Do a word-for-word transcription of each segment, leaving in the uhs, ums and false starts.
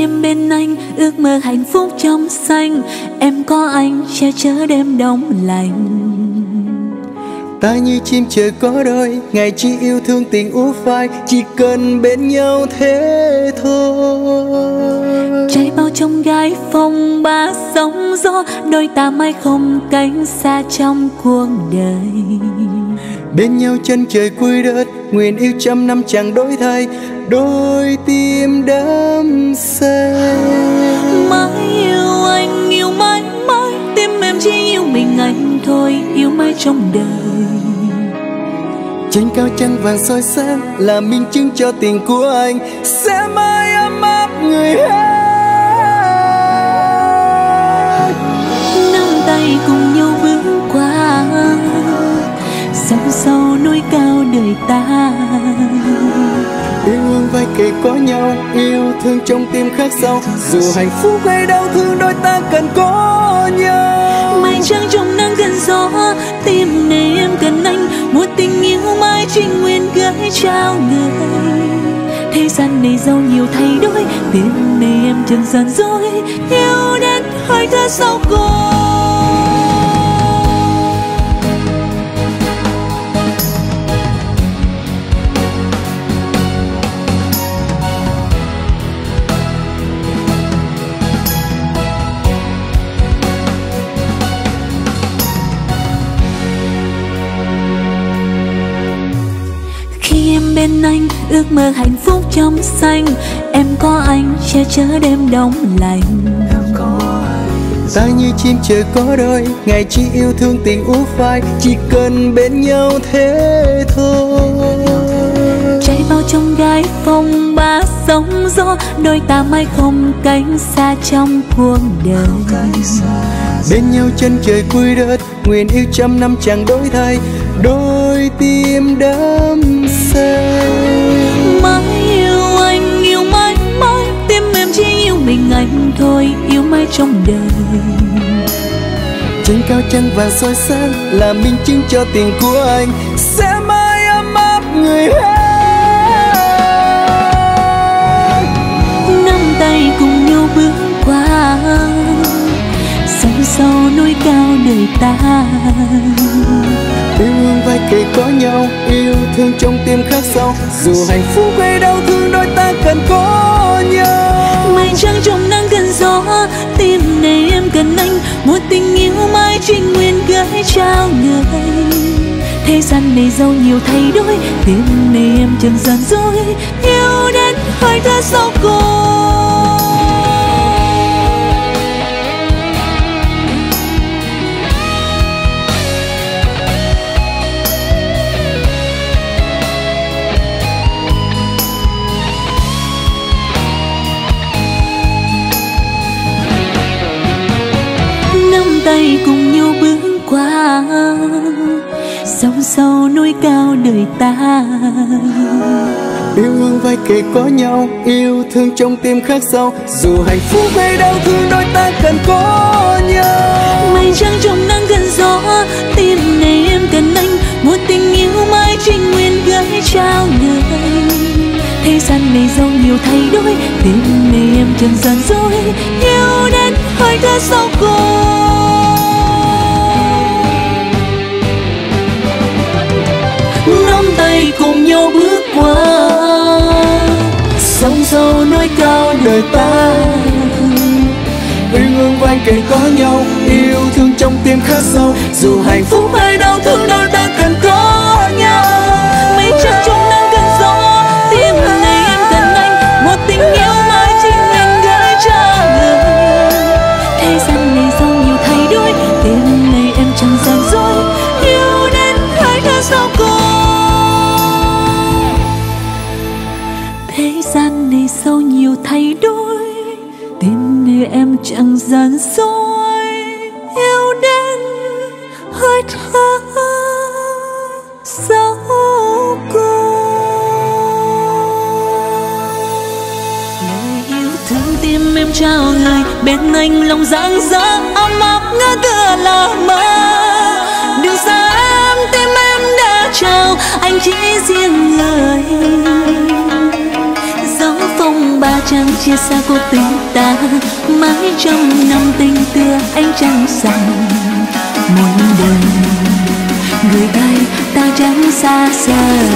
em bên anh, ước mơ hạnh phúc trong xanh. Em có anh che chở đêm đông lạnh. Ta như chim trời có đôi, ngày chỉ yêu thương tình ú phai, chỉ cần bên nhau thế thôi. Trái bao trong gai phong ba sóng gió, đôi ta mãi không cánh xa trong cuộc đời. Bên nhau chân trời cuối đất, nguyện yêu trăm năm chẳng đổi thay, đôi tim đắm say. Mãi yêu anh, yêu mãi mãi, tim em chỉ yêu mình anh thôi, yêu mãi trong đời. Trên cao trăng vàng soi sáng là minh chứng cho tình của anh sẽ mãi ấm áp người hát. Nắm tay cùng nhau bước qua sóng sâu núi cao đời ta. Yêu hương vai kề có nhau, yêu thương trong tim khác sau. Dù hạnh phúc hay đau thương đôi ta cần có nhau. Mây trắng trong nắng gần gió, tim này em cần anh. Một tình yêu mãi trinh nguyên gửi trao người. Thế gian này giàu nhiều thay đổi, tim này em chẳng gian dối. Yêu đến hơi thở sau cùng. Bên anh, ước mơ hạnh phúc trong xanh. Em có anh che chở đêm đông lạnh. Ta như chim trời có đôi, ngày chỉ yêu thương tình ú phai, chỉ cần bên nhau thế thôi. Trái bao trong gai phong ba sóng gió, đôi ta mãi không cánh xa trong cuộc đời. Bên nhau chân trời cuối đất, nguyện yêu trăm năm chẳng đổi thay, đôi tim đắm say. Mãi yêu anh, yêu mãi mãi, tim em chỉ yêu mình anh thôi, yêu mãi trong đời. Trên cao trăng vàng soi sáng là minh chứng cho tình của anh sẽ mãi ấm áp người hát. Nắm tay cùng nhau bước qua sóng sâu núi cao đời ta. Yêu hương vai kề có nhau, yêu thương trong tim khác sau. Dù hạnh phúc hay đau thương đôi ta cần có nhau. Mây trắng trong nắng gần gió, tim này em cần anh. Một tình yêu mãi trinh nguyên gửi trao người. Thế gian này giàu nhiều thay đổi, tim này em chẳng gian dối. Yêu đến hơi thở sau cùng. Tay cùng nhau bước qua sóng sâu núi cao đời ta. Yêu hương vai kề có nhau, yêu thương trong tim khác sau. Dù hạnh phúc hay đau thương đôi ta cần có nhau. Mây trắng trong nắng gần gió, tim này em cần anh. Một tình yêu mãi trinh nguyên gửi trao người. Thế gian này giàu nhiều thay đổi, tim này em chẳng gian dối. Yêu đến hơi thở sau cùng. Nắm tay cùng nhau bước qua sóng sâu núi cao đời ta. Yêu hương vai kề có nhau, yêu thương trong tim khác sâu. Dù hạnh phúc hay đau thương đôi ta cần có nhau. Mây trắng trong nắng gần gió, tim này em cần anh. Một tình yêu mãi chính mình gửi cho người. Thế gian này giàu nhiều thay đổi, tim này em chẳng gian dối. Yêu đến hơi thở sau cùng. Thế gian này sau nhiều thay đổi, tim này em chẳng gian dối. Yêu đến hơi thở sau cùng. Lời yêu thương tim em trao người, bên anh lòng rạng rỡ ấm áp ngỡ tựa là mơ. Đừng xa em, tim em đã trao, anh chỉ riêng người. Gió phong ba trăng chia xa cuộc tình ta, mãi trong năm tình tựa ánh trăng rằng muôn đời người ơi ta chẳng xa rời.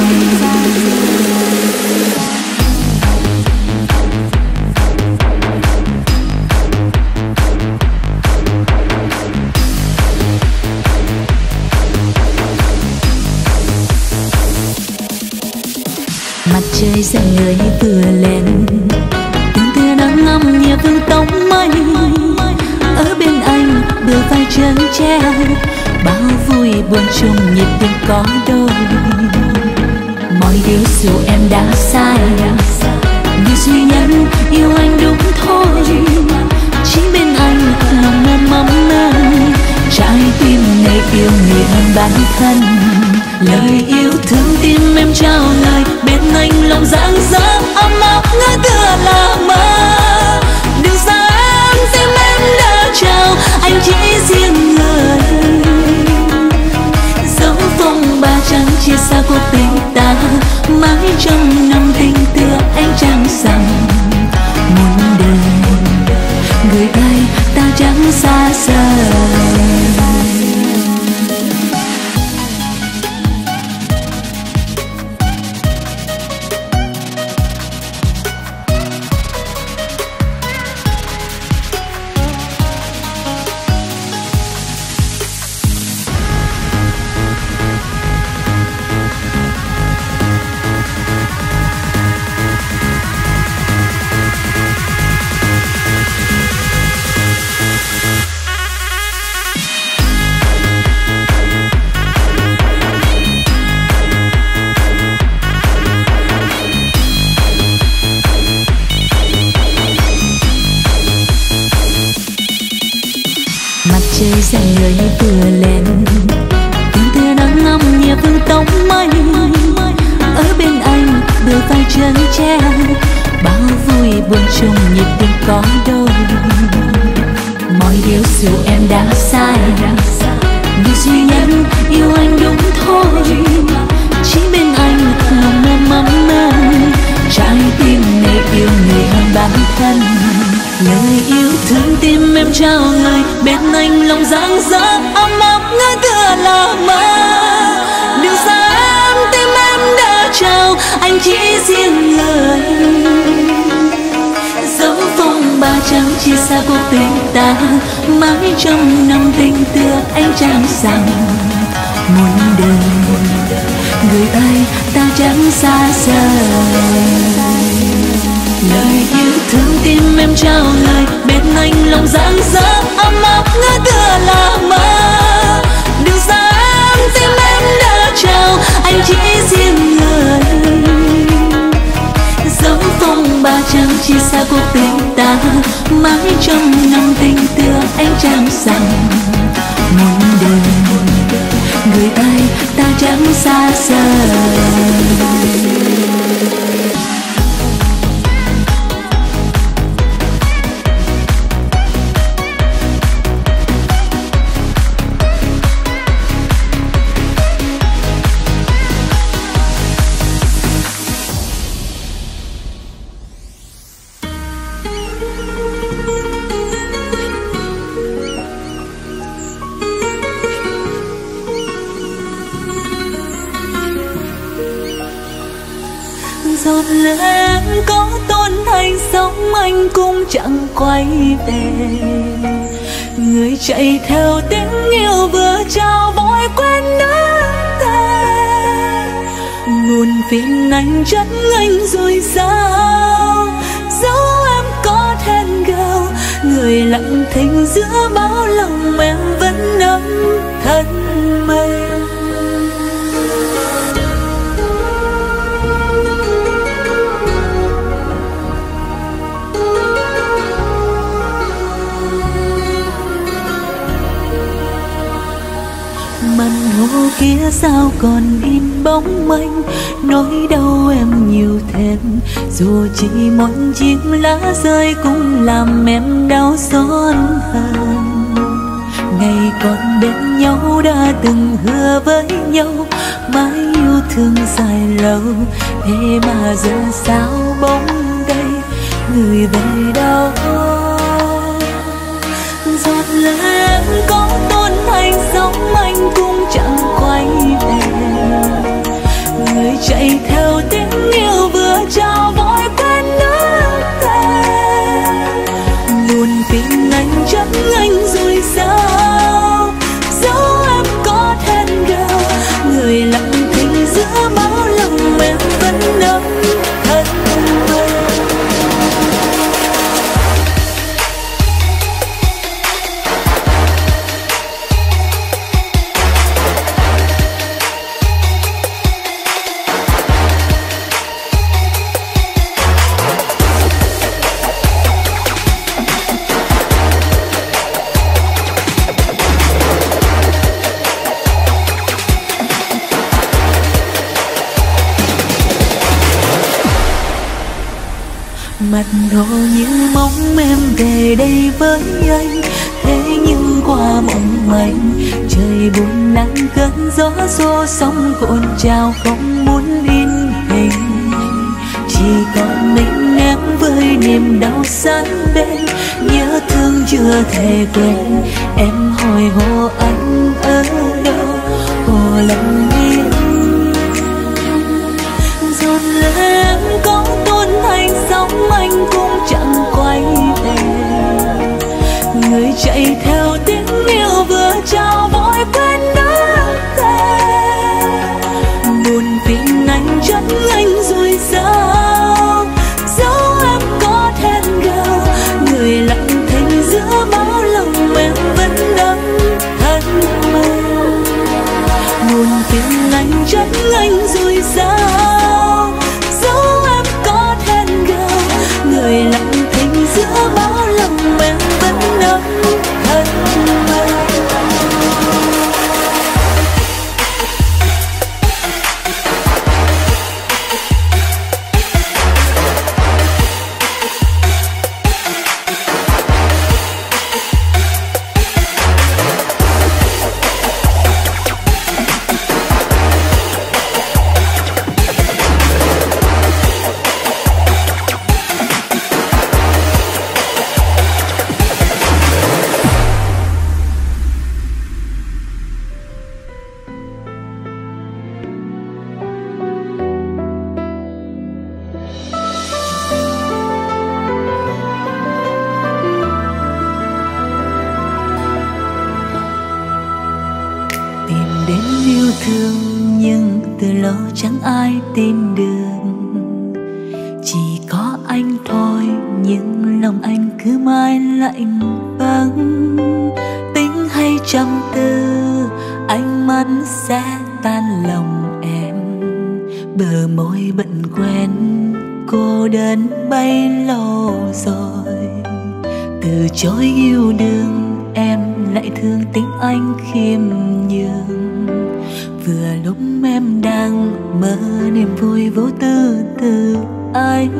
Mặt trời dần người vừa lên, từng tia nắng ngâm nhẹ vương tống mây. Ở bên anh bờ vai chân tre, bao vui buồn chung nhịp tình có đôi. Mọi điều dù em đã sai, nhưng duy nhất yêu anh đúng thôi. Chỉ bên anh lòng em mong manh, trái tim này yêu người hơn bản thân. Lời yêu thương tim em trao lời, bên anh lòng rạng rỡ ấm áp ngỡ tựa là mơ. Đừng xa em tim em đã trao, anh chỉ riêng người. Dẫu phong ba trăng chia xa cuộc tình ta, mãi trong năm tình tựa anh chẳng rằng muôn đời người ơi ta chẳng xa rời. Trời dần người vừa lên, từng tia nắng ngâm nhẹ vương tống mây. Ở bên anh bờ vai chân tre, bao vui buồn chung nhịp tình có đôi. Mọi điều dù em đã sai, nhưng duy nhất yêu anh đúng thôi. Chỉ bên anh lòng em mong manh, trái tim này yêu người hơn bản thân. Lời yêu thương tim em trao lời, bên anh lòng rạng rỡ ấm áp ngỡ tựa là mơ. Đừng xa em tim em đã trao, anh chỉ riêng người. Dẫu phong ba trăng chia xa cuộc tình ta, mãi trong năm tình tựa anh chẳng rằng muôn đời người ơi ta chẳng xa rời. Lời yêu thương tim em trao lời, bên anh lòng rạng rỡ ấm áp ngỡ tựa là mơ. Đừng xa em tim em đã trao, anh chỉ riêng người. Dẫu phong ba trăng chia xa cuộc tình ta, mãi trong năm tình tựa anh chẳng rằng muôn đời người ơi ta chẳng xa rời. Giọt lệ em có tôn thành sóng anh cũng chẳng quay về. Người chạy theo tiếng yêu vừa trao vội quên nắng ta. Nguồn phiền anh chắc anh rồi sao? Dẫu em có then gào, người lặng thinh giữa bao lòng em vẫn âm thân mây. Mặt hồ kia sao còn in bóng mênh, nỗi đau em nhiều thêm. Dù chỉ một chiếc lá rơi cũng làm em đau xót hơn. Ngày còn bên nhau đã từng hứa với nhau, mãi yêu thương dài lâu. Thế mà giờ sao bóng đây, người về đâu. Giọt lệ em có tôn thành sóng anh cũng chẳng quay về. Người chạy theo tiếng yêu vừa trao vội quên nước thề. Buồn phiền anh chắc anh rồi sao, dẫu em có then gào. Người lặng thinh giữa máu lòng em vẫn ấm thân quen. Mặt hồ như mong em về đây với anh, thế nhưng qua mộng manh trời buồn nắng cơn gió xô sóng cuộn trào không muốn in hình. Chỉ còn mình em với niềm đau sát bên, nhớ thương chưa thể quên. Em hỏi hồ anh ở đâu, hồ lòng yên. Giọt lệ em có tôn thành sóng anh cũng chẳng quay về. Người chạy theo tiếng yêu vừa trao vội quên nước thề. Buồn phiền anh chắc anh rồi sao, dẫu em có then gào. Người lặng thinh giữa máu lòng em vẫn ấm thân mình. Buồn phiền anh chắc anh rồi sao, dẫu em có then gào. Người lặng thinh giữa máu lòng em vẫn ấm thân mình. Yêu thương nhưng từ lâu chẳng ai tin được. Chỉ có anh thôi nhưng lòng anh cứ mãi lạnh băng. Tính hay trầm tư ánh mắt sẽ tan lòng em. Bờ môi bận quen cô đơn bấy lâu rồi. Từ chối yêu đương em lại thương tính anh khiêm nhường. Vừa lúc em đang mơ niềm vui vô tư từ anh,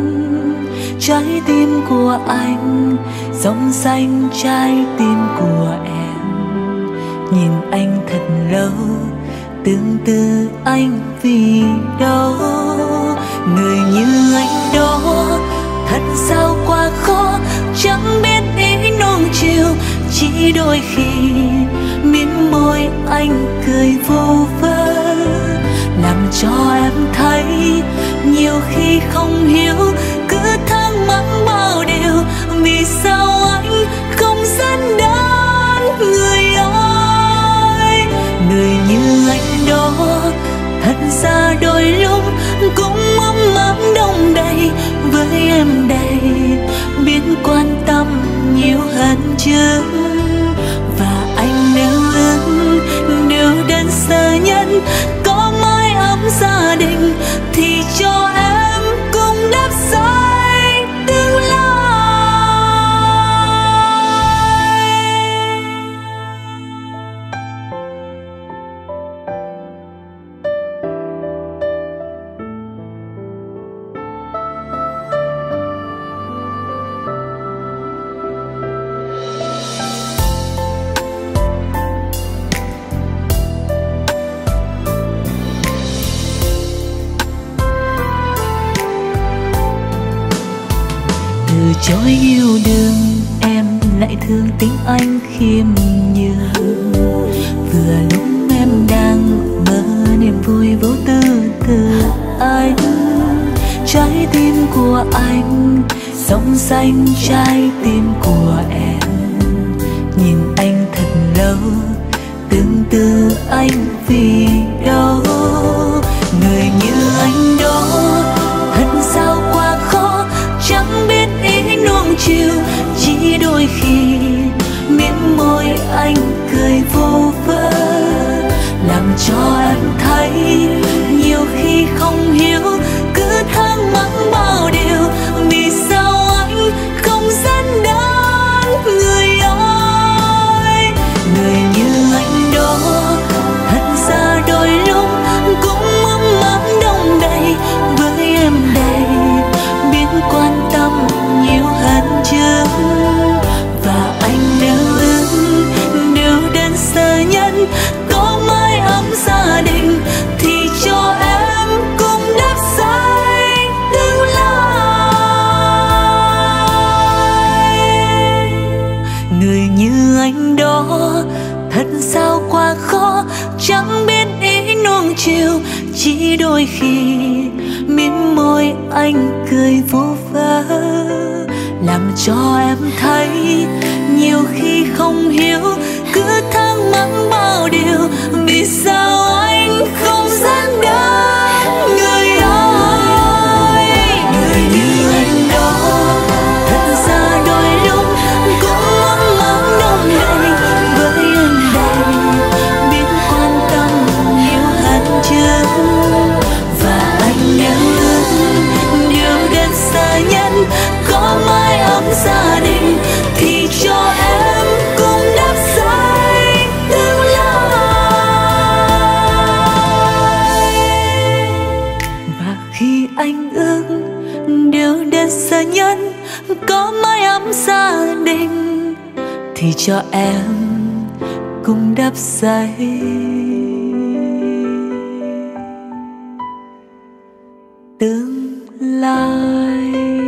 trái tim của anh giống xanh trái tim của em. Nhìn anh thật lâu tương tư anh vì đâu. Người như anh đó thật sao quá khó, chẳng biết ý nuông chiều. Chỉ đôi khi miếng môi anh cười vô vơ, làm cho em thấy nhiều khi không hiểu. Cứ thắc mắc bao điều vì sao anh không dẫn đến người ơi. Người như anh đó thật ra đôi lúc cũng ấm ấm đông đầy. trôi yêu đương em lại thương tiếng anh khiêm nhường. Vừa lúc em đang mơ niềm vui vô tư từ anh, trái tim của anh sóng xanh trái tim của em. Nhìn anh thật lâu tương tư anh vì đâu, người như anh đó thật sao quá khó, chẳng biết ý nuông chiều. Chỉ đôi khi miếng môi anh cười vô vơ, làm cho em thấy nhiều khi không hiểu, cứ thắc mắc bao điều. Vì sao anh không dẫn đón người ơi, người như anh đó thật ra đôi lúc cũng ấm ấm đông đầy. Với em đây biết quan tâm nhiều hơn trước, và anh đều ước đều đến giờ nhân có mái ấm gia đình thì cho em cùng đắp xây tương lai. Người như anh đó thật sao quá khó, chẳng biết ý nuông chiều. Chỉ đôi khi mím môi anh cười vô vơ, làm cho em thấy nhiều khi không hiểu, cứ thắc mắc bao điều. Vì sao anh không dẫn đến người ơi, người như anh đó thật ra đôi lúc cũng ấm ấm đông đầy. Với em đây biết quan tâm nhiều hơn trước, và anh đều ước điều đến xa nhân có mái ấm gia đình thì cho em cùng đắp xây tương lai. Và khi anh ước điều đến xa nhân có mái ấm gia đình thì cho em cùng đắp xây tương lai.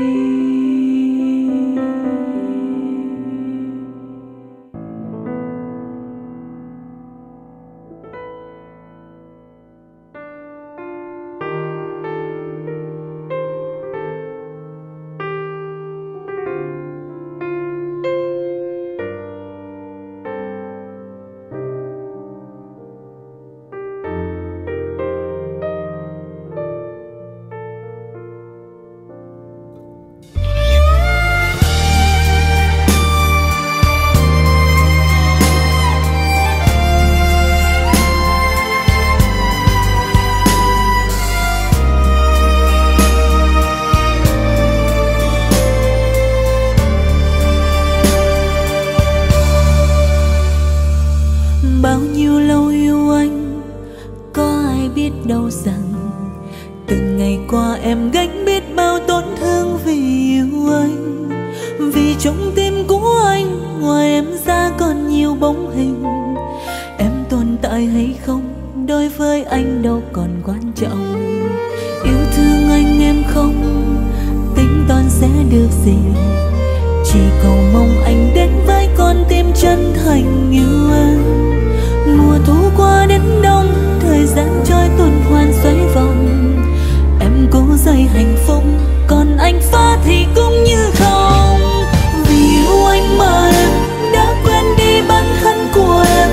Bao nhiêu lâu yêu anh, có ai biết đâu rằng từng ngày qua em gánh biết bao tổn thương vì yêu anh. Vì trong tim của anh ngoài em ra còn nhiều bóng hình. Em tồn tại hay không đối với anh đâu còn quan trọng. Yêu thương anh em không tính toán sẽ được gì, chỉ cầu mong anh đến với con tim chân thành yêu anh. Mùa thu qua đến đông, thời gian trôi tuần hoàn xoay vòng. Em cố dây hạnh phúc, còn anh phá thì cũng như không. Vì yêu anh mà em đã quên đi bản thân của em,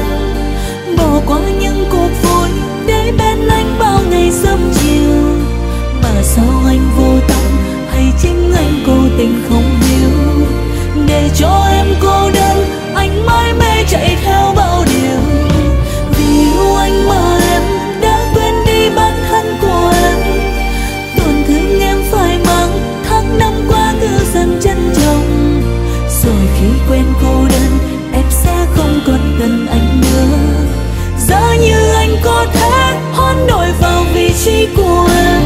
bỏ qua những cuộc vui để bên anh bao ngày sớm chiều. Mà sao anh vô tâm hay chính anh cố tình không hiểu, để cho em cô đơn anh mãi mê chạy theo bao điều. Yêu anh mà em đã quên đi bản thân của em, tổn thương em phải mang tháng năm qua cứ dần trân trọng. Rồi khi quen cô đơn em sẽ không còn cần anh nữa. Giá như anh có thể hoán đổi vào vị trí của em.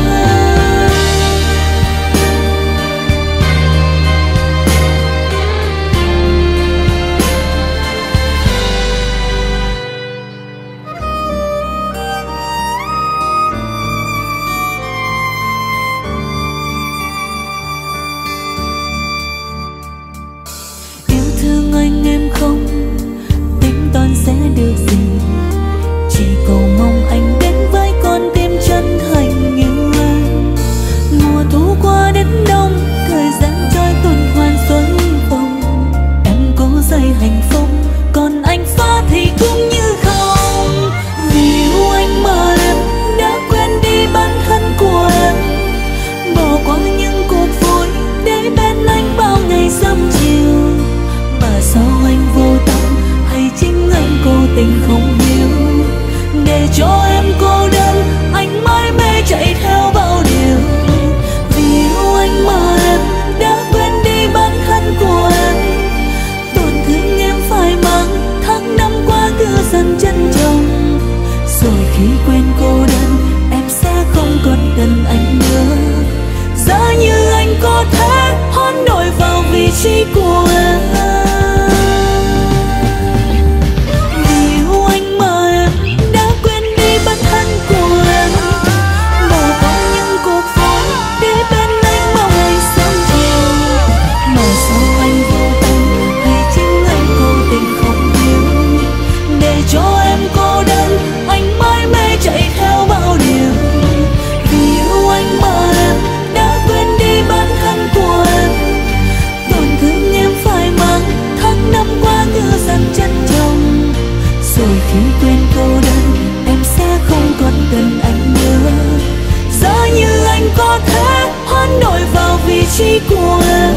chỉ của em.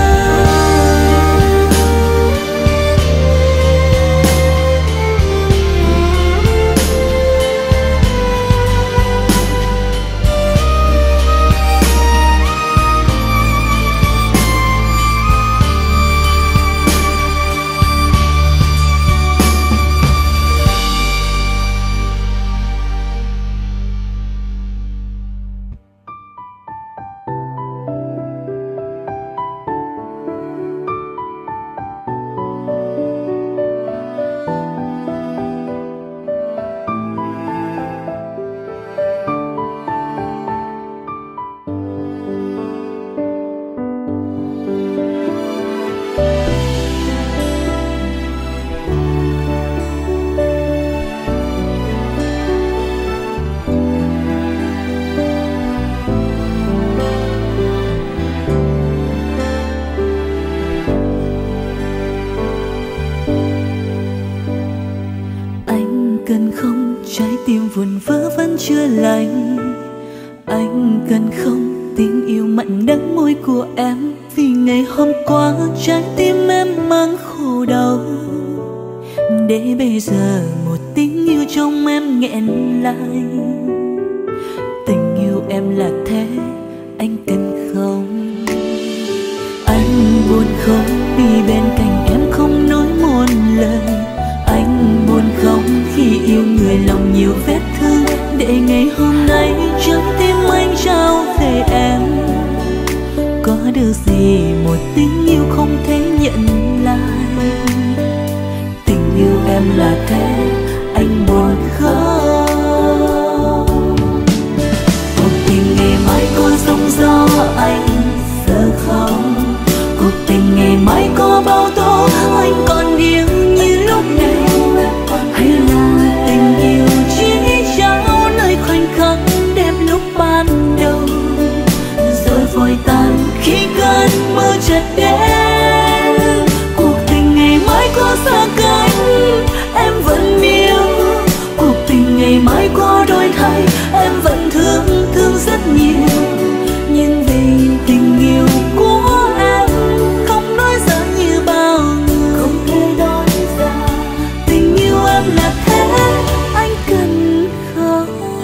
cần không trái tim vụn vỡ vẫn chưa lành. Anh cần không tình yêu mặn đắng môi của em, vì ngày hôm qua trái tim em mang khổ đau. Để bây giờ một tình yêu trong em nghẹn lại. Tình yêu em là thế, anh cần không? Anh buồn không vì bên cạnh em không nói một lời. Anh buồn không khi yêu người lòng nhiều vết thương, để ngày hôm nay trái tim anh trao về em. Có được gì một tình yêu không thể nhận lại. Tình yêu em là thế, anh buồn không? Cuộc tình ngày mai có sóng gió anh sợ không? Cuộc tình ngày mai có bao tố anh còn yêu như lúc này? Hay là tình yêu chỉ trao nơi khoảnh khắc đẹp lúc ban đầu, rồi vội tan khi cơn mưa chợt đến? Cuộc tình ngày mai có xa cách em vẫn yêu. Cuộc tình ngày mai có đổi thay em vẫn thương, thương rất nhiều. Nhưng vì tình yêu của em không nói ra như bao người, không thể nói ra. Tình yêu em là thế, anh cần không?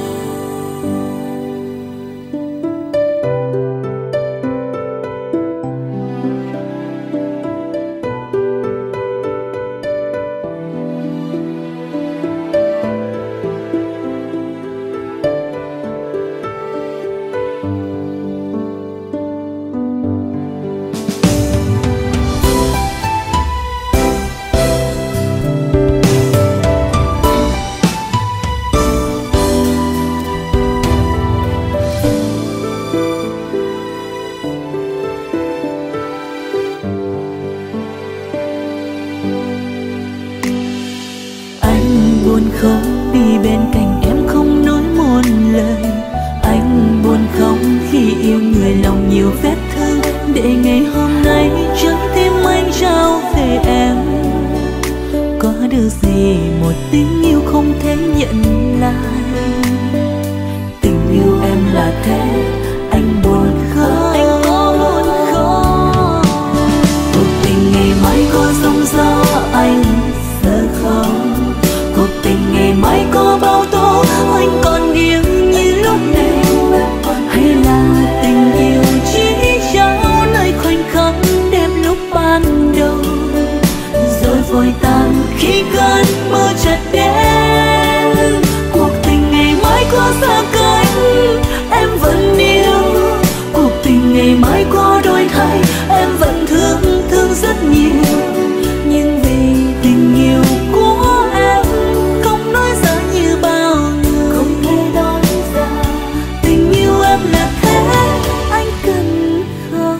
Buồn không vì bên cạnh em không nói một lời. Anh buồn không khi yêu người lòng nhiều vết thương, để ngày hôm nay trái tim anh trao về em. Có được gì một tình yêu không thể nhận lại. Tình yêu em là thế, anh buồn không? Anh có buồn không? Cuộc tình ngày mai có sóng gió anh sợ không? Cuộc tình ngày mai có bao tố anh còn yêu như lúc này? Hay là tình yêu chỉ trao nơi khoảnh khắc đẹp lúc ban đầu, rồi vội tan khi cơn mưa chợt đến? Cuộc tình ngày mai có xa cách em vẫn yêu. Cuộc tình ngày mai có đổi thay em vẫn thương, thương rất nhiều. Nhưng vì tình yêu của em không nói ra như bao người, không thể nói ra. Tình yêu em là thế, anh cần không?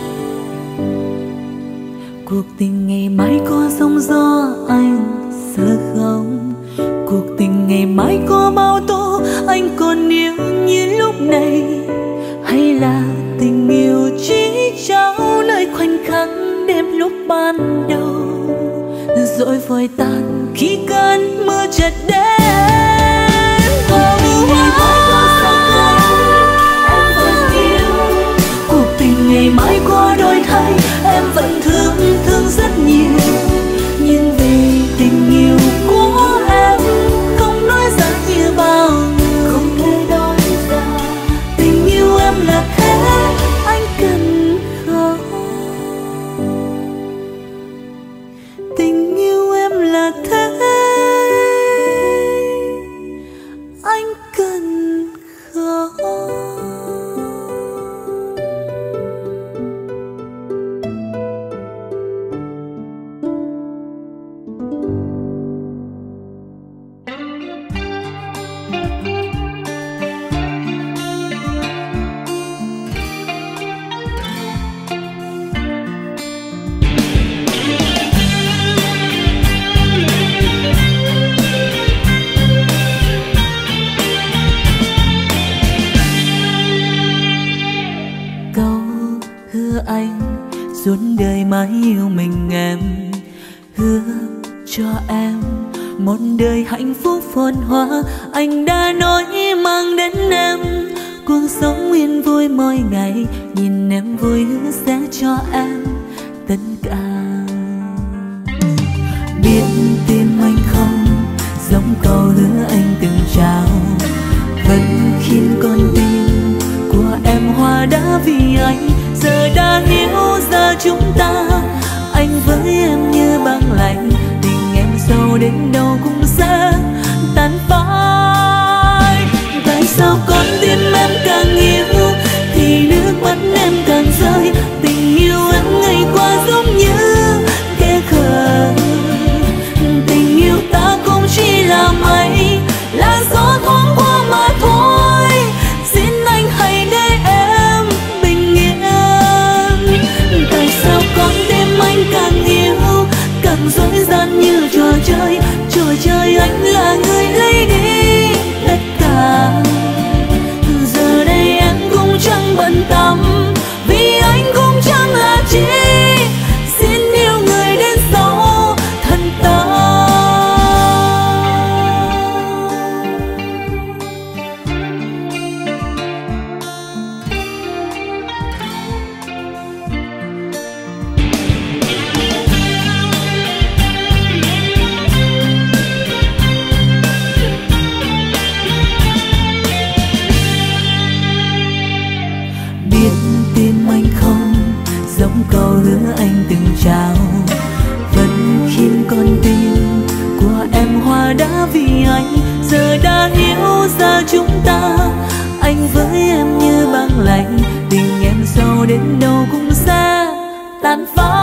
Cuộc tình ngày mai có sóng gió anh sợ không? Cuộc tình ngày mai có bao tố anh còn yêu như lúc này? Hay là tình yêu chỉ trao nơi khoảnh khắc đẹp lúc ban đầu, rồi vội tan khi cơn mưa chợt đến? Cuộc tình ngày mai có xa cách em vẫn yêu. Cuộc tình ngày mai hứa anh suốt đời mãi yêu mình em, hứa cho em một đời hạnh phúc phồn hoa. Anh đã nói mang đến em cuộc sống yên vui mỗi ngày, nhìn em vui hứa sẽ cho em tất cả. Biết tim anh không giống câu hứa anh từng trao, vẫn khiến con tim của em hoa đã vì anh. Giờ đã hiểu ra chúng ta, anh với em như băng lạnh, tình em sâu đến đâu cũng sẽ tan phai. Tại sao con tim em càng yêu thì nước mắt em càng rơi, tình yêu em ngày qua giống như khe khờ. Tình yêu ta cũng chỉ là mây, là gió thoáng qua mà thôi. Xin anh hãy để em bình yên. Tại sao con tim anh càng yêu càng dối gian như trò chơi, trò chơi anh là người lấy đi tất cả. Giờ đây em cũng chẳng bận tâm, vì anh cũng chẳng là chi. Xin yêu người đến sau thân ta. Giống câu hứa anh từng trao, vẫn khiến con tim của em hoa đã vì anh. Giờ đã hiểu ra chúng ta, anh với em như băng lạnh, tình em sâu đến đâu cũng sẽ tan phai.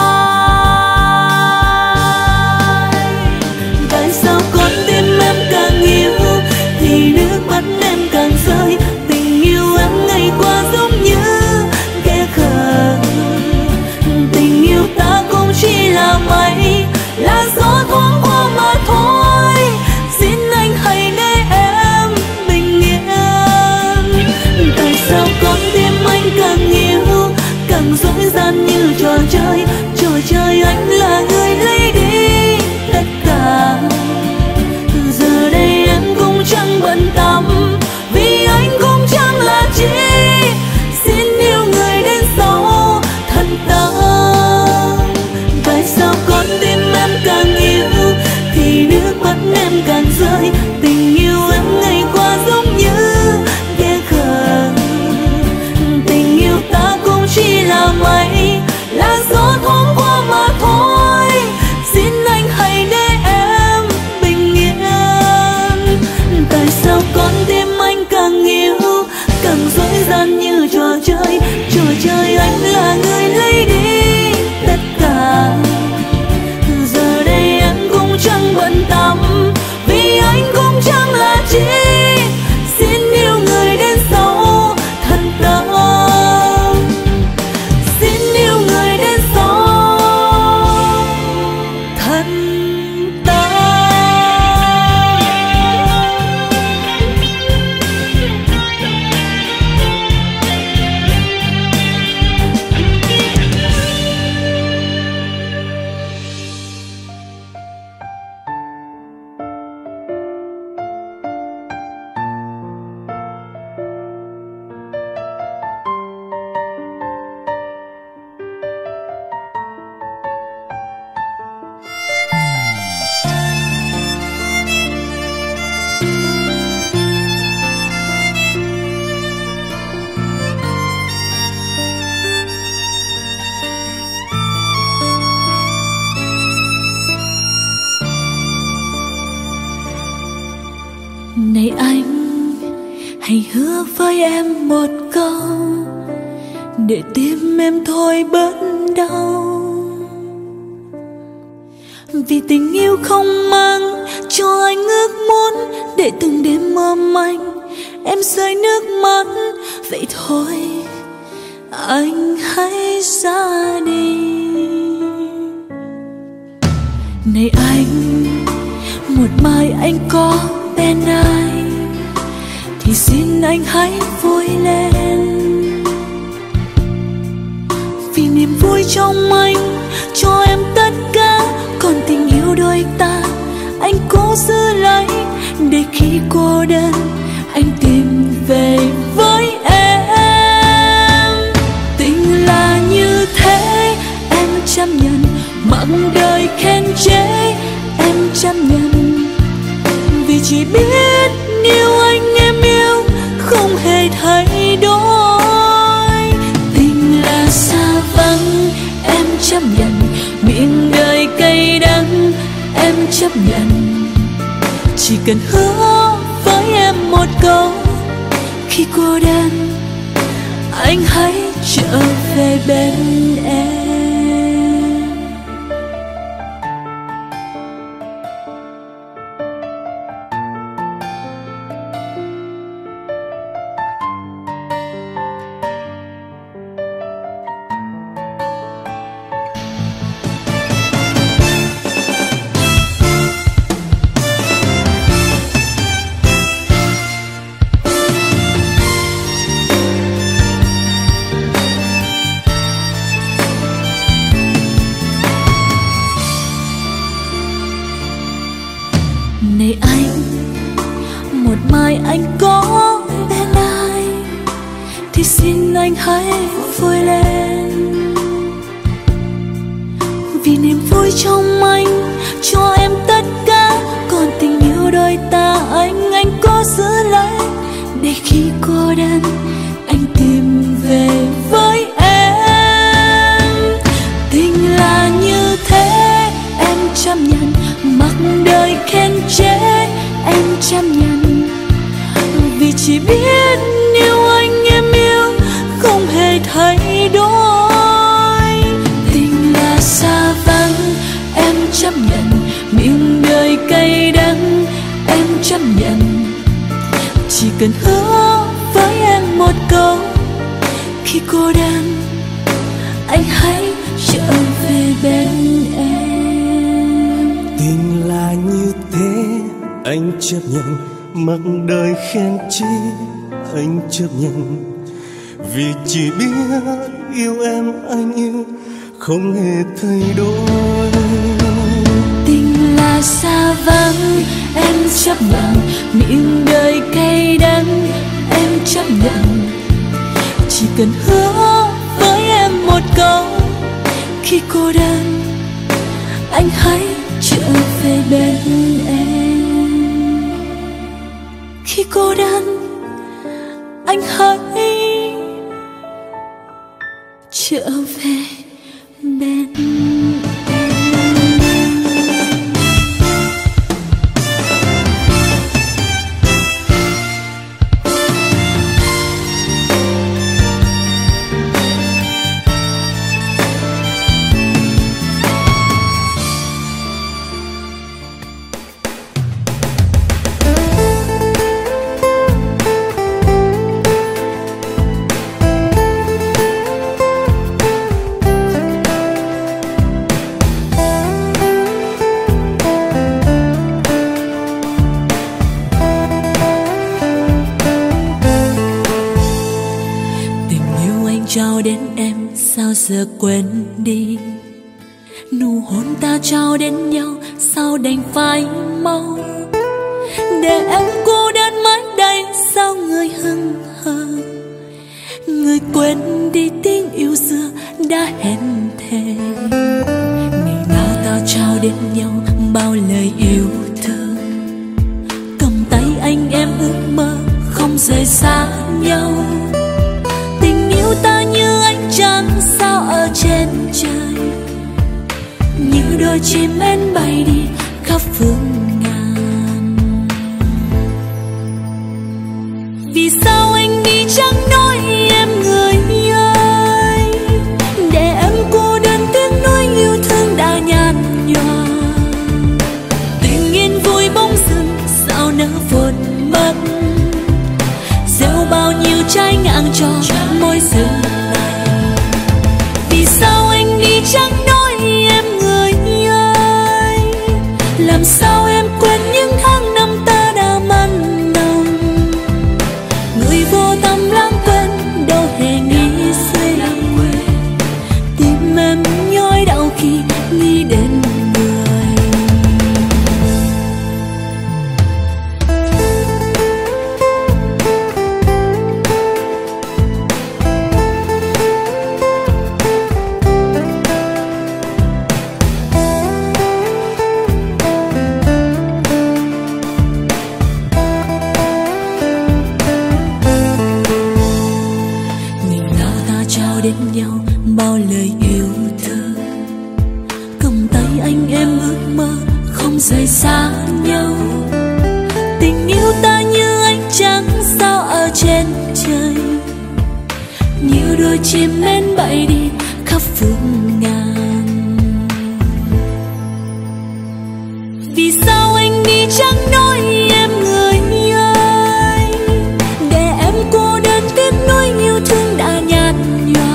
Tại sao con tim em càng yêu thì nước mắt em càng rơi, tình yêu em ngày qua giống như khe khờ. Tình yêu ta cũng chỉ là mây, là gió thoáng qua mà thôi. Xin anh hãy để em bình yên. Tại sao con tim anh càng yêu càng dối gian như trò chơi, trò chơi anh là người lấy đi tất cả. Giờ đây em cũng chẳng bận tâm, vì anh cũng chẳng là chi. Xin yêu người đến sau thân ta. Tại sao con tim em càng yêu thì nước mắt em càng rơi, tình yêu em ngày qua giống như khe khờ. Tình yêu ta cũng chỉ là mây, là gió thoáng qua mà thôi. Xin anh hãy để em bình yên. Tại sao con tim anh càng yêu càng dối gian như trò chơi, trò chơi anh là người lấy đi tất cả. Giờ đây em cũng chẳng bận tâm, vì anh cũng chẳng là chi. Xin yêu người đến sau thân ta. Xin yêu người đến sau thân ta. Này anh, hãy hứa với em một câu, để tim em thôi bớt đau. Vì tình yêu không mang cho anh ước muốn, để từng đêm mong manh em rơi nước mắt. Vậy thôi anh hãy ra đi. Này anh, một mai anh có bên ai thì xin anh hãy vui lên. vì niềm vui trong anh cho em tất cả. Còn tình yêu đôi ta anh cố giữ lấy, để khi cô đơn anh tìm về với em. Tình là như thế em chấp nhận, mặc đời khen chế em chấp nhận, vì chỉ biết yêu anh em yêu không hề thay đổi. Tình là xa vắng em chấp nhận, miệng đời cay đắng em chấp nhận, chỉ cần hứa với em một câu, khi cô đơn anh hãy trở về bên em. Này anh, một mai anh có bên ai thì xin anh hãy vui lên, vì niềm vui trong anh cho em tất cả. Còn tình yêu đôi ta anh anh có giữ lấy, để khi cô đơn anh tìm về với em. Tình là như thế em chấp nhận, mặc đời khen chế em chấp nhận, vì chỉ biết yêu anh em yêu không hề thay đổi. Tình là xa vắng em chấp nhận, miệng đời cay đắng em chấp nhận, chỉ cần hứa với em một câu, khi cô đơn anh hãy trở về bên em. Tình là như thế anh chấp nhận, mặc đời khen chi anh chấp nhận, vì chỉ biết yêu em anh yêu không hề thay đổi. Tình là xa vắng em chấp nhận, miệng đời cay đắng em chấp nhận, chỉ cần hứa với em một câu, khi cô đơn anh hãy trở về bên em. Khi cô đơn anh hãy trở về bên em. Trao đến em sao giờ quên đi, nụ hôn ta trao đến nhau sao đành phải mau, để em cô đơn mãi đây sao người hững hờ, người quên đi tiếng yêu xưa đã hẹn thề. Ngày nào ta trao đến nhau bao lời yêu thương, cầm tay anh em ước mơ không rời xa nhau. Tình yêu ta như ánh trăng sao ở trên trời, như đôi chim én bay đi khắp phương ngàn. Vì sao anh đi chẳng nói em người ơi, để em cô đơn tiếng nói yêu thương đã nhạt nhòa. Tình yên vui bóng rừng sao nỡ vụt mất, gieo bao nhiêu trái ngang cho môi rừng này. Vì sao anh đi chẳng nói em người ơi, làm sao em quên những tháng năm ta đã mặn nồng. Người vô tâm lắm khi nghĩ đến người. Đến nhau bao lời yêu thương, cầm tay anh em ước mơ không rời xa nhau. Tình yêu ta như ánh trăng sao ở trên trời, như đôi chim én bay đi khắp phương ngàn. Vì sao anh đi chẳng nói em người ơi, để em cô đơn tiếc nuối yêu thương đã nhạt nhòa.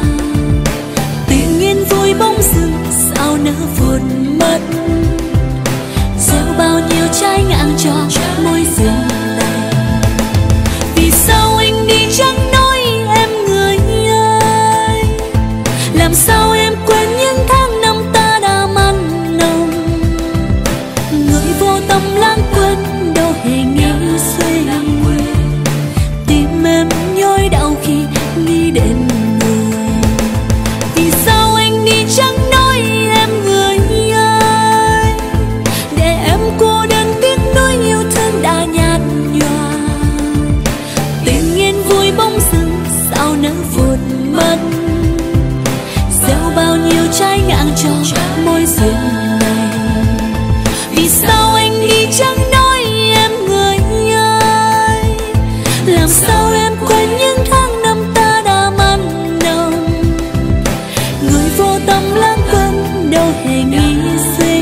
Vui bóng rừng sao nỡ vụt mất, gieo bao nhiêu trái ngang cho môi rừng này. Vì sao anh đi chẳng nói em người ơi, làm sao em quên những tháng năm ta đã mặn nồng. Người vô tâm lãng quên đâu hề nghĩ suy, tim em nhói đau khi nghĩ đến người. Vì sao chẳng nói em người ơi, để em cô đơn tiếc nuối yêu thương đã nhạt nhòa. Tình yên vui bóng rừng sao nỡ vụt mất, gieo bao nhiêu trái ngang cho môi rừng này. Vì sao anh đi chẳng nói em người ơi, làm sao em quên những tháng năm ta đã mặn nồng. Người vô tâm lãng quên đâu hề nghĩ suy,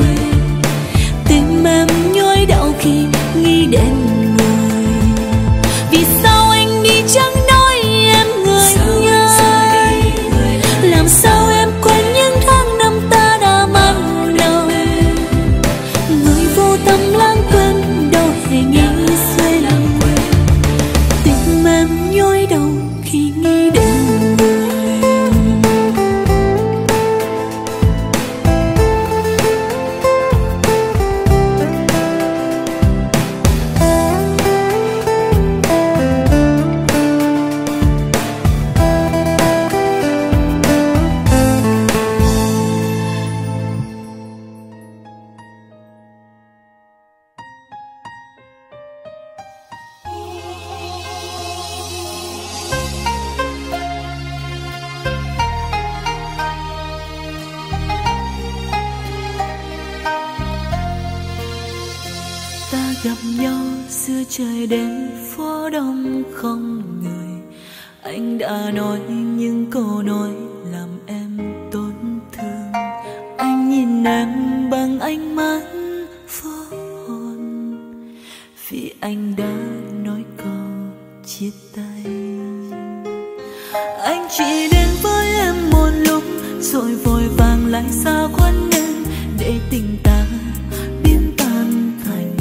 tim em nhói đau khi nghĩ đến người. Vì sao anh đi chẳng nói em người ơi, làm sao em quên những tháng năm ta đã mặn nồng. Người vô tâm lãng quên đâu hề nghĩ suy, tim em nhói đau khi nghĩ đến người. Gặp nhau xưa trời đến phố đông không người, anh đã nói những câu nói làm em tổn thương. Anh nhìn em bằng ánh mắt vô hồn, vì anh đã nói câu chia tay. Anh chỉ đến với em một lúc rồi vội vàng lại xa khuất em, để tình ta biến tan thành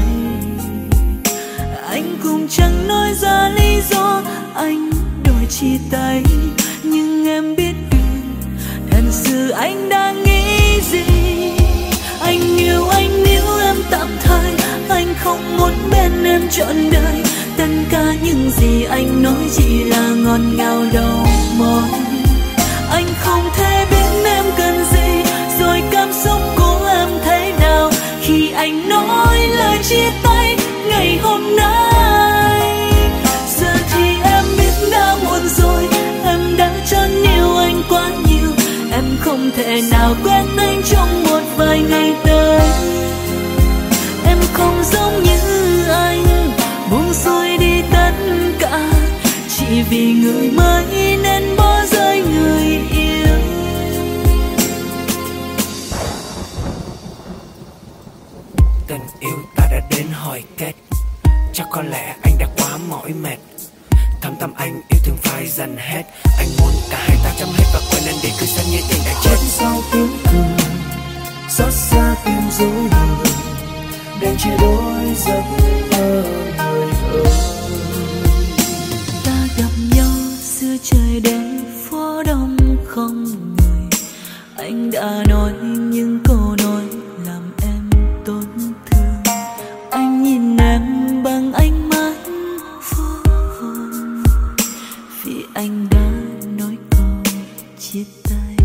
anh cũng chẳng nói ra lý do anh đòi chia tay. Nhưng em biết được thật sự anh đang nghĩ gì. Anh yêu anh níu em tạm thời, anh không muốn bên em trọn đời. Tất cả những gì anh nói chỉ là ngọt ngào đầu môi. Anh không thể biết em cần gì, rồi cảm xúc của em thế nào khi anh nói lời chia tay ngày hôm nay. Giờ thì em biết đã muộn rồi, em đã chọn yêu anh quá nhiều. Em không thể nào quên anh trong một vài ngày tới. Em không giống như anh buông xuôi đi tất cả, chỉ vì người mới nên bỏ rơi người yêu. Tình yêu ta đã đến hồi kết, chắc có lẽ anh đã quá mỏi mệt. Thầm thầm anh yêu thương phải dần hết, anh muốn cả hai ta chấm hết và quên anh đi, cứ xem như tình đã chết. Sao tiếng cười xót xa tim rối loạn, đành chia đôi giấc mơ người ơi. Ta gặp nhau xưa trời đến phố đông không người, anh đã nói những câu nói làm em tổn thương. Anh nhìn em bằng ánh mắt vô hồn, vì anh đã nói câu chia tay.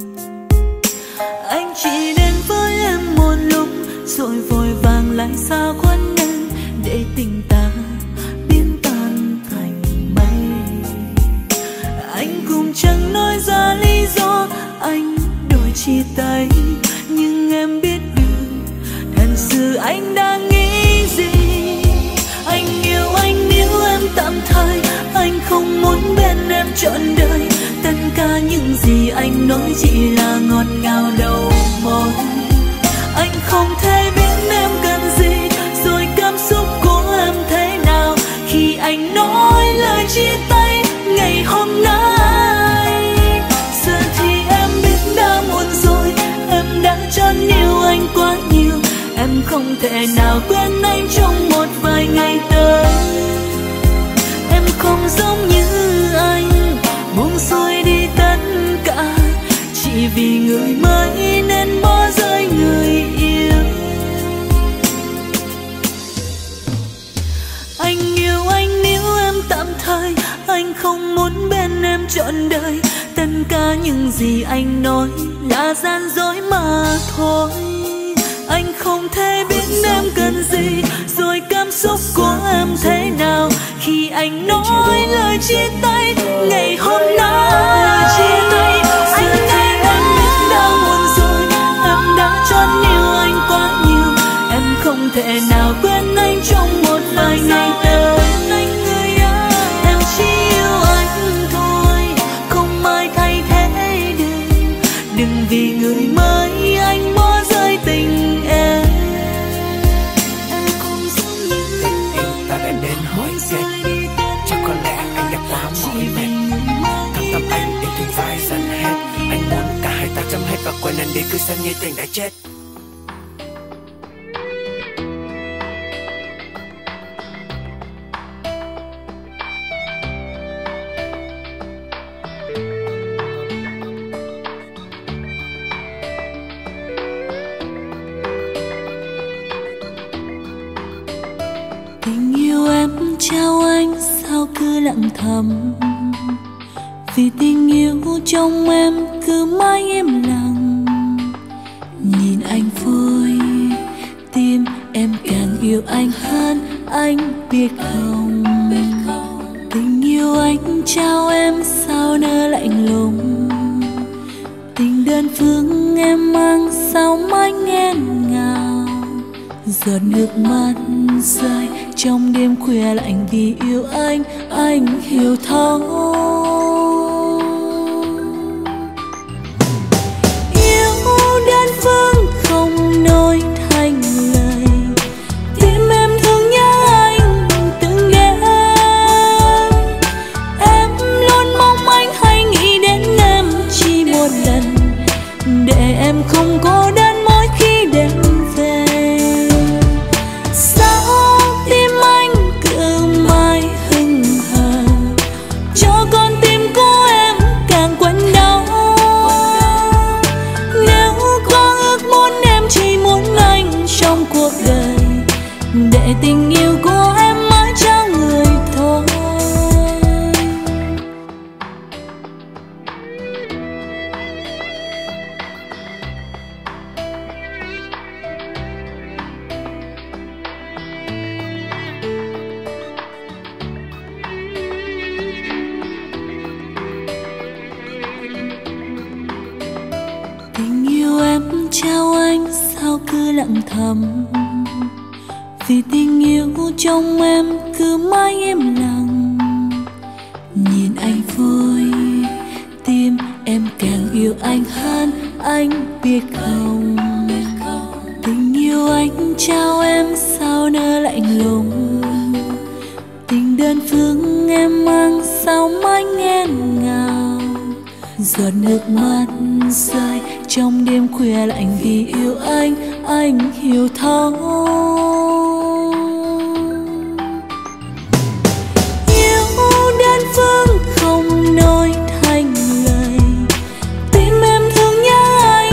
Anh chỉ đến với em một lúc rồi vội vàng lại xa khuất em, để tình ta biến tan thành mây. Anh cũng chẳng nói ra lý do anh đòi chia tay, nhưng em biết được thật sự anh đang nghĩ gì. Anh yêu anh nếu em tạm thời, anh không muốn bên em trọn đời. Tất cả những gì anh nói chỉ là ngọt ngào đầu môi. Anh không thể biết em cần gì, rồi cảm xúc của em thế nào khi anh nói lời chia tay ngày hôm nay. Giờ thì em biết đã muộn rồi, em đã chọn yêu anh quá nhiều. Em không thể nào quên anh trong một vài ngày tới. Em không giống như anh buông xuôi đi tất cả, chỉ vì người mới nên bỏ rơi người yêu. Anh yêu anh nếu em tạm thời, anh không muốn bên em trọn đời. Tất cả những gì anh nói là gian dối mà thôi. Anh không thể biết em cần gì, rồi cảm xúc của em thế nào khi anh nói lời chia tay ngày hôm nay. Chia tay anh thấy em biết đã muộn rồi, em đã chọn yêu anh quá nhiều. Em không thể nào quên anh trong một vài ngày tới. Em chỉ yêu anh thôi, không ai thay thế được. Đừng vì người mới anh bỏ rơi tình em. Em không giống như tình yêu ta đã đến hồi kết, chắc có lẽ anh đã quá mỏi mệt. Thâm tâm anh yêu thương phải dần hết. Anh muốn cả hai ta chấm hết và quên anh đi, cứ xem như tình đã chết. Tình yêu em trao anh sao cứ lặng thầm, vì tình yêu trong em cứ mãi im lặng. Nhìn anh vui, tim em càng yêu anh hơn, anh biết không? Tình yêu anh trao em sao nỡ lạnh lùng, tình đơn phương em mang sao mãi nghẹn ngào. Giọt nước mắt rơi trong đêm khuya lạnh vì yêu anh, anh hiểu thấu. Yêu đơn phương không nói thành lời, tim em thương nhớ anh từng đêm. Em luôn mong anh hãy nghĩ đến em chỉ một lần, để em không cô đơn mỗi khi đêm về. Sao tim anh cứ mãi hững hờ, cho con tim của em càng quặn đau. Nếu có ước muốn em chỉ muốn anh trong cuộc đời, để tình yêu của em mãi trao người thôi. Tình yêu em trao anh sao cứ lặng thầm, vì tình yêu trong em cứ mãi im lặng. Nhìn anh vui, tim em càng yêu anh hơn, anh biết không? Tình yêu anh trao em sao nỡ lạnh lùng, tình đơn phương em mang sao mãi nghẹn ngào. Giọt nước mắt rơi trong đêm khuya lạnh vì yêu anh, anh hiểu thấu. Yêu đơn phương không nói thành lời, tim em thương nhớ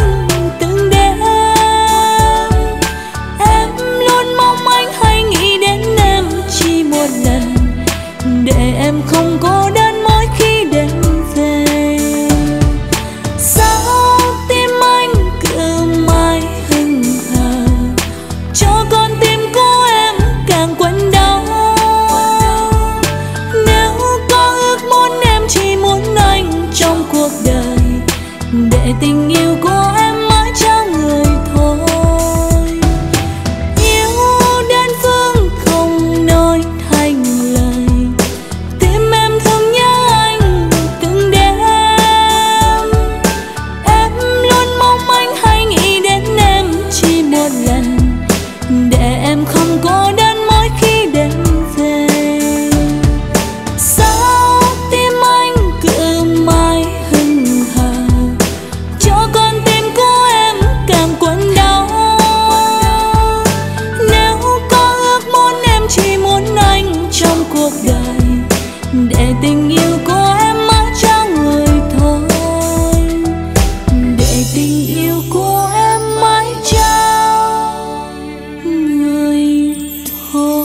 để tình yêu của em mãi trao người thôi. Yêu đến phương không nói thành lời, tim em thương nhớ anh từng đêm. Em luôn mong anh hay nghĩ đến em chỉ một lần, để em không cô đơn mỗi khi đêm về. Sao tim anh cứ mãi hững hờ, cho con tim của em càng quặn đau. Nếu có ước muốn em chỉ muốn anh trong cuộc đời, để tình yêu của em mãi trao người thôi, để tình yêu của em mãi trao người thôi.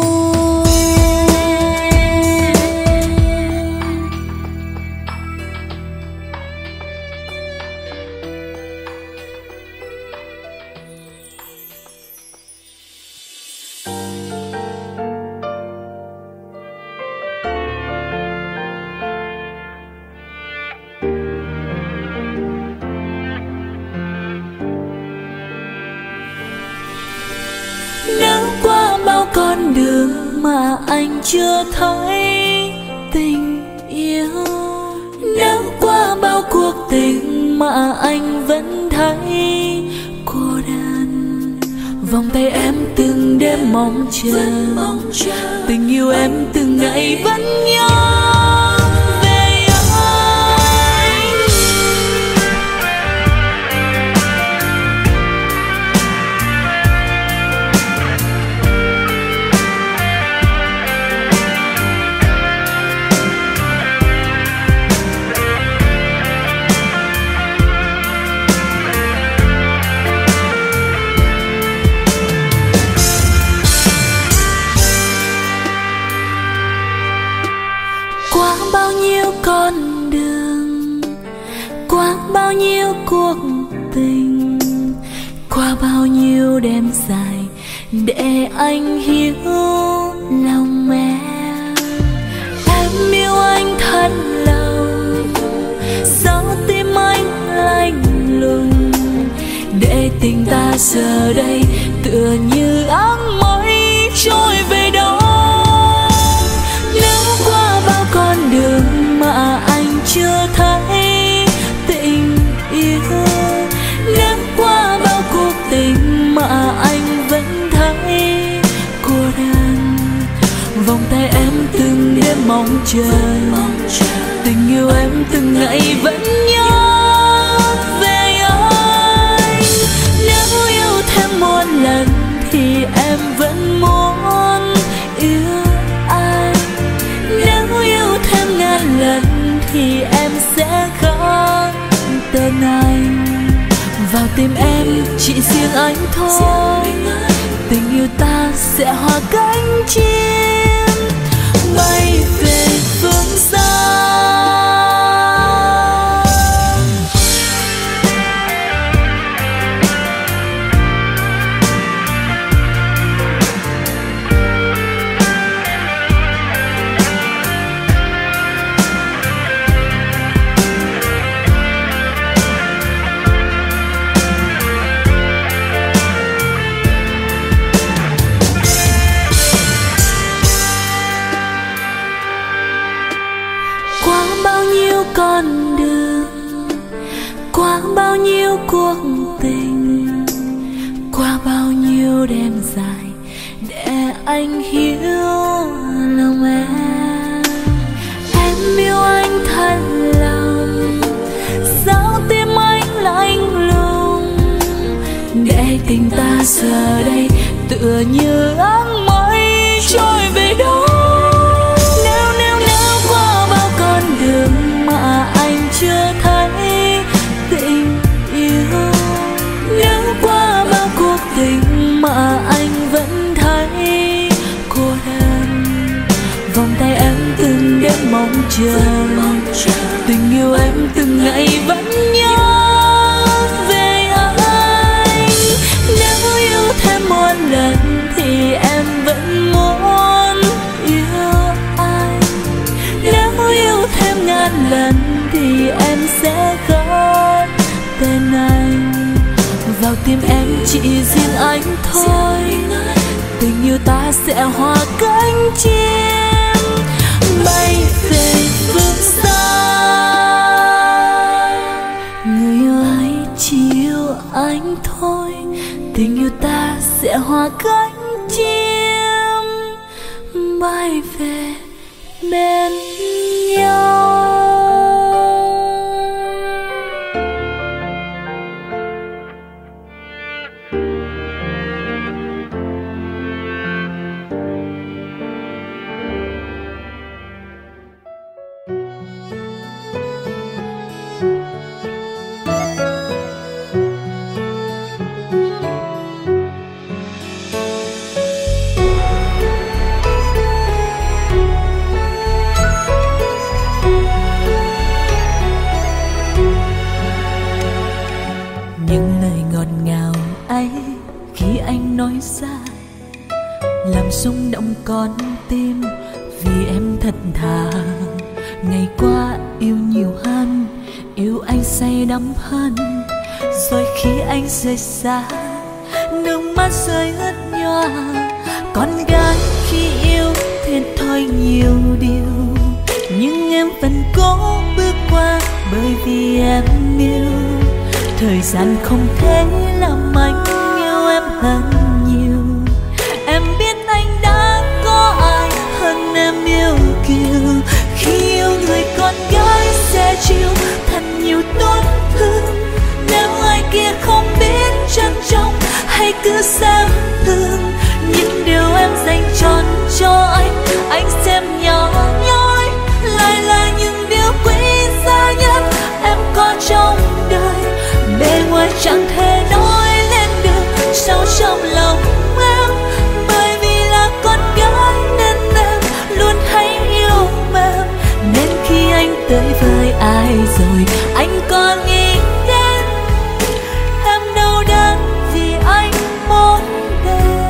Nếu qua bao con đường mà anh chưa thấy tình yêu, nếu qua bao cuộc tình mà anh vẫn thấy cô đơn, vòng tay em từng đêm mong chờ, tình yêu em từng ngày vẫn nhớ về anh. Qua bao nhiêu con đường, qua bao nhiêu cuộc tình, qua bao nhiêu đêm dài, để anh hiểu lòng em. Em yêu anh thật lòng, sao tim anh lạnh lùng, để tình ta giờ đây tựa như áng mây trôi về đâu. Nếu qua bao con đường mà anh chưa thấy tình yêu, nếu qua bao cuộc tình mà anh vẫn thấy cô đơn, vòng tay em từng đêm mong chờ, tình yêu em từng ngày vẫn nhớ về anh. Nếu yêu thêm một lần thì em vẫn muốn yêu anh, nếu yêu thêm ngàn lần thì em sẽ khắc tên anh vào tim em, chỉ riêng anh thôi. Tình yêu ta sẽ hòa cánh chim bay về phương xa. Qua bao nhiêu con đường, qua bao nhiêu cuộc tình, qua bao nhiêu đêm dài, để anh hiểu lòng em. Em yêu anh thật lòng, sao tim anh lạnh lùng, để tình ta giờ đây tựa như áng mây trôi về đâu. Đường mà anh chưa thấy tình yêu, nếu qua bao cuộc tình mà anh vẫn thấy cô đơn, vòng tay em từng đêm mong chờ, tình yêu em từng ngày vẫn nhớ về anh. Nếu yêu thêm một lần thì em vẫn muốn yêu anh, nếu yêu thêm ngàn lần thì em sẽ khắc tim em chỉ riêng anh thôi. Tình yêu ta sẽ hòa cánh chim bay về phương xa. Người yêu hãy chỉ yêu anh thôi. Tình yêu ta sẽ hòa cánh chim bay về bên nhau. Nói ra làm rung động con tim, vì em thật thà. Ngày qua yêu nhiều hơn, yêu anh say đắm hơn. Rồi khi anh rời xa, nước mắt rơi ướt nhòa. Con gái khi yêu thiệt thòi nhiều điều, nhưng em vẫn cố bước qua bởi vì em yêu. Thời gian không thể làm anh yêu em hơn nhiều. Em biết anh đã có ai hơn em yêu kiều. Khi yêu người con gái sẽ chịu thật nhiều tổn thương. Nếu ai kia không biết trân trọng hay cứ xem thường những điều em dành trọn cho anh, anh xem nhỏ nhoi. Lại là những điều quý giá nhất em có trong đời. Bề ngoài chẳng thể nói lên được sâu trong lòng em, bởi vì là con gái nên em luôn hay yêu mềm. Nên khi anh tới với ai rồi anh có nghĩ đến em đau đớn vì anh mỗi đêm.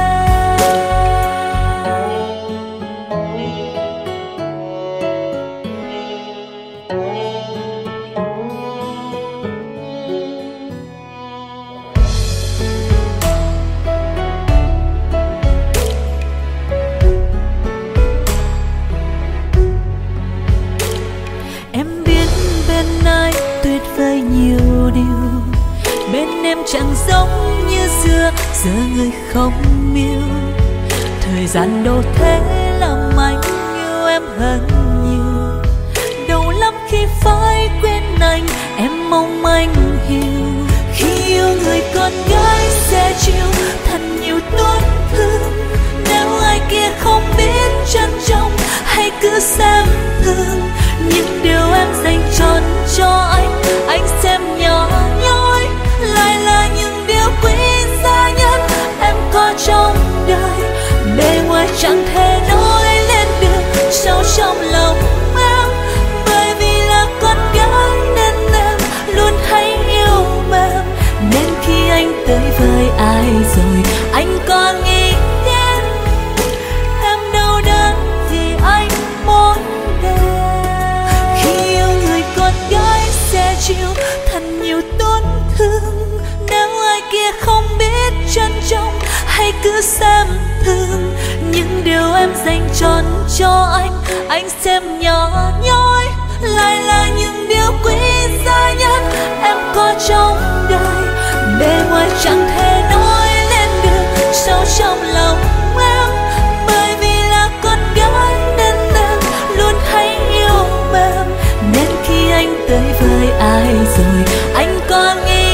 Chẳng giống như xưa, giờ người không yêu. Thời gian đâu thế làm anh yêu em hơn nhiều. Đau lắm khi phải quên anh, em mong anh hiểu. Khi yêu người con gái sẽ chịu thật nhiều tổn thương. Nếu ai kia không biết trân trọng hay cứ xem thường những điều em dành trọn cho anh, anh xem nhỏ nhoi. Lại là những điều quý giá nhất em có trong đời. Bề ngoài chẳng thể nói lên được sâu trong lòng em, bởi vì là con gái nên em luôn hay yêu mềm. Nên khi anh tới với ai rồi anh có nghĩ đến em đau đớn vì anh mỗi đêm. Khi yêu người con gái sẽ chịu thật nhiều tổn thương. Nếu ai kia không biết trân trọng hay cứ xem thường những điều em dành trọn cho anh, anh xem nhỏ nhoi. Lại là những điều quý giá nhất em có trong đời. Bề ngoài chẳng thể nói lên được sâu trong lòng em, bởi vì là con gái nên em luôn hay yêu mềm. Nên khi anh tới với ai rồi anh có nghĩ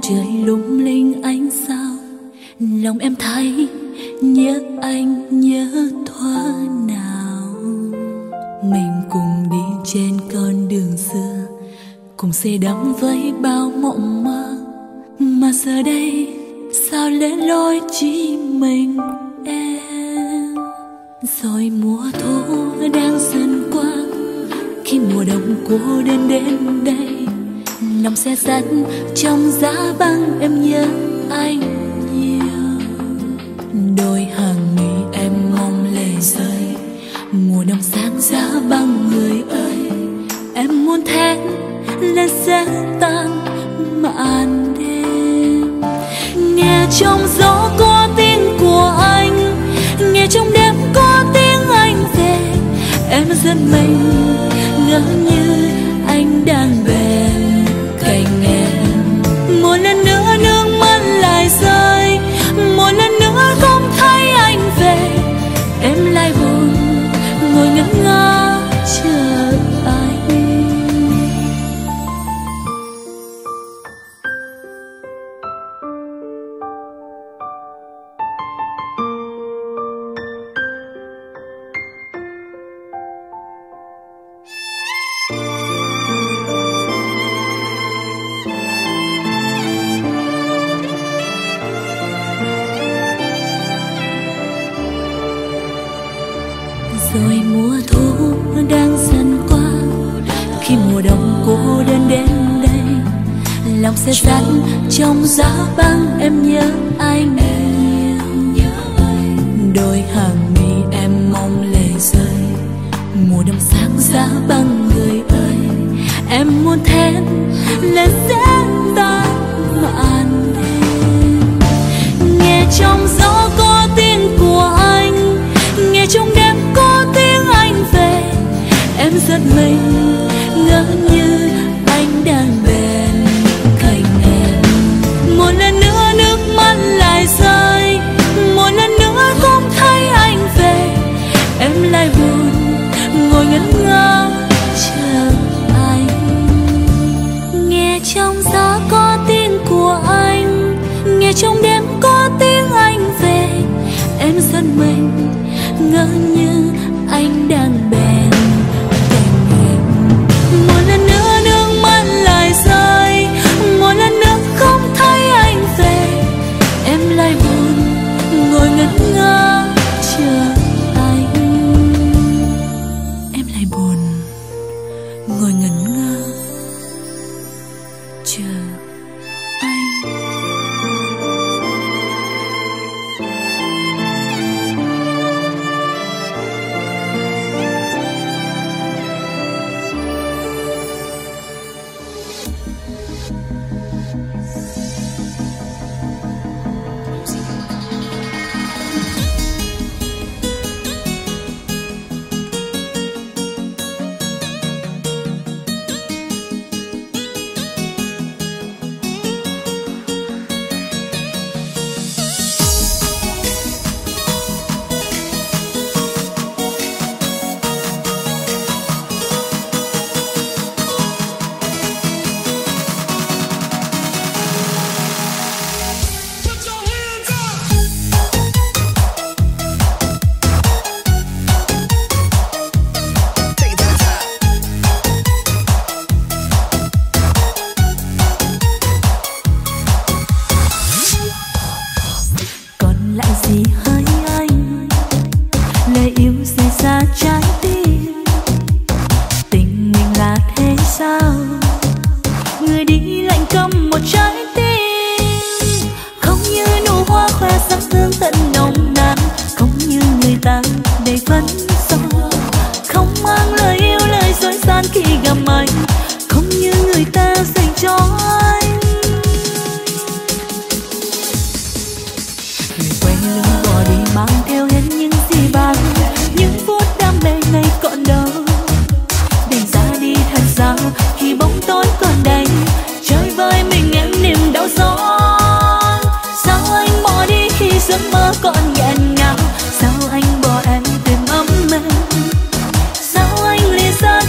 trời lung linh ánh sao, lòng em thấy nhớ anh nhớ thuở nào. Mình cùng đi trên con đường xưa, cùng say đắm với bao mộng mơ, mà giờ đây sao lẻ loi chỉ mình em. Rồi mùa thu đang dần qua, khi mùa đông cô đơn đến đây, lòng xe sắt trong giá băng em nhớ anh nhiều. Đôi hàng mi em mong lệ rơi, mùa đông sáng giá băng người ơi. Em muốn thét lên sẽ tan màn đêm. Nghe trong gió có tiếng của anh, nghe trong đêm có tiếng anh về. Em giật mình ngỡ như anh đang bên cạnh em. Một lần nữa nước mắt lại rơi, một lần nữa không thấy anh về. Em lại buồn ngồi ngẩn ngơ chờ anh. Rồi mùa thu đang dần qua, khi mùa đông cô đơn đến đây, lòng xe sắt trong giá băng em nhớ anh nhiều. Đôi hàng mi em mong lệ rơi, mùa đông sáng giá băng người ơi. Em muốn thét lên sẽ tan màn đêm. Nghe trong gió có tiếng của anh, nghe trong đêm có tiếng anh về. Em giật mình ngỡ như anh đang bên cạnh em. Một lần nữa nước mắt lại rơi, một lần nữa không thấy anh về. Em lại buồn ngồi ngẩn ngơ chờ anh. Nghe trong gió có tiếng của anh, nghe trong đêm có tiếng anh về. Em giật mình ngỡ như anh đang bên cạnh em. Một lần nữa nước mắt lại rơi, một lần nữa không thấy anh về. Em lại buồn ngồi ngẩn ngơ chờ anh. Em lại buồn ngồi ngẩn ngơ chờ anh.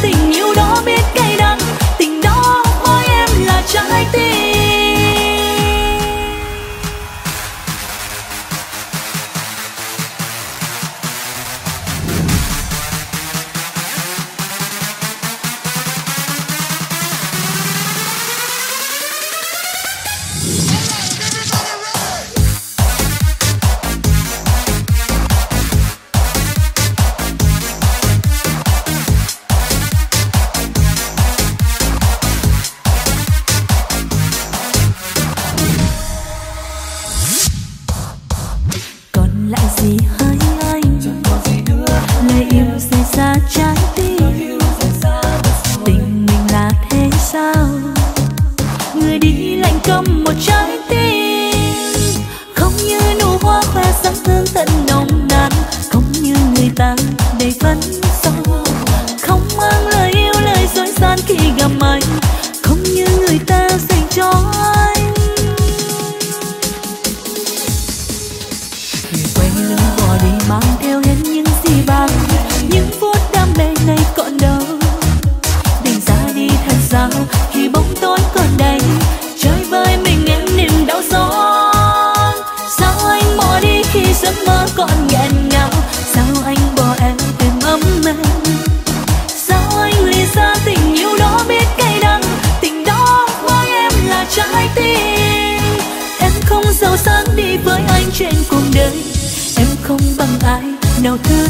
Tình đó với em là trái tim. sương thật nồng nàn, không như người ta đầy phấn son, không mang lời yêu lời dối gian khi gặp anh, không như người ta dành cho anh. Người quay lưng bỏ đi mang theo hết những gì bằng, những phút đam mê này còn đâu. Đành ra đi thật sao khi bóng tối còn đây, chơi với mình em niềm đau xót. Sao anh bỏ đi khi giấc mơ còn nghẹn ngào, sao anh bỏ em tìm ấm em, sao anh lìa xa tình yêu đó biết cay đắng, tình đó với em là trái tim. Em không giàu sang đi với anh trên cuộc đời, em không bằng ai nào thương